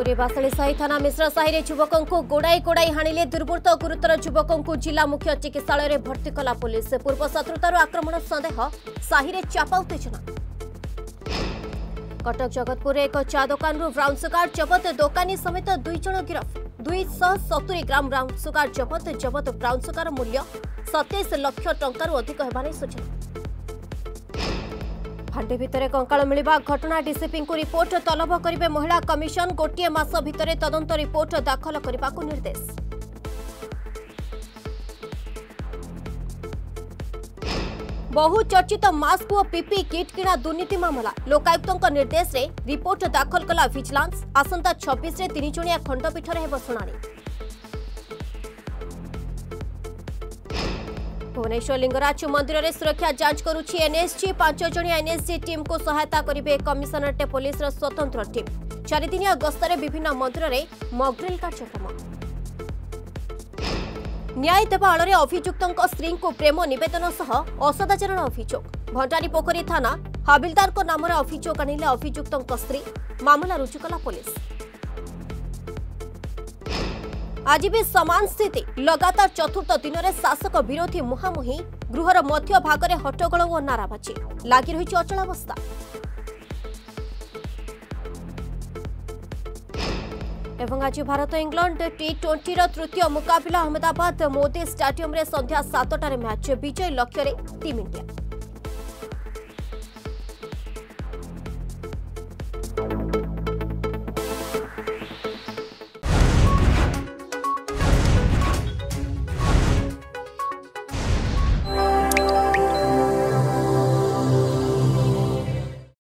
पुरी बासली साही थाना मिश्र साही युवकों को गोड़ाई गोड़ाई हाणिले दुर्बृत्त गुरुतर युवकों को जिला मुख्य चिकित्सालय भर्ती कला पुलिस। पूर्व शत्रुतार आक्रमण सन्देह साही चापा उत्तेजना। कटक जगतपुर एक चा दुकान ब्राउन सुगार जबत दोकानी समेत 2 जन गिरफ। 270 ग्राम ब्राउन सुगार जबत ब्राउन सुगार मूल्य 27 लाख टंकार अधिक होने सूचना। फांडी भितर कंकाल मिलवा घटना डीसीपी को रिपोर्ट तलब करेंगे महिला कमिशन। गोटे मास भितर तदंत रिपोर्ट दाखल करने को निर्देश। बहु चर्चित मास्क और पीपी किट किणा दुर्नीति मामला। लोकायुक्त निर्देश रे रिपोर्ट दाखल कला विजिलेंस। आसंता 26 रे 3 जणिया खंडपीठ रे हेबो सुनानी। भुवनेश्वर लिंगराज मंदिर में सुरक्षा जांच करुछि एनएसजी। 5 जणिया एनएसजी टीम को सहायता करेंगे कमिशनरेट पुलिस स्वतंत्र टीम। 4 दिनिया गस्तर विभिन्न मंदिर में मॉकड्रिल कार्यक्रम। न्याय देवा आड़ में अभियुक्तों स्त्री को प्रेम नवेदन सह असदाचरण अभियोग। भंडारी पोखरी थाना हाबिलदार नाम अभियोग आनिले अभियुक्तों स्त्री। मामला रुजु कला पुलिस। आज भी समान स्थिति। लगातार चतुर्थ दिन में शासक विरोधी मुहांमुही। गृहर मध्य भाग में हट्टगोल और नाराबाजी लगी रही अचलावस्था। एवं आज भारत इंग्लैंड T20 तृतीय मुकाबला अहमदाबाद मोदी स्टेडियम रे संध्या 7टार मैच। विजय लक्ष्य टीम इंडिया।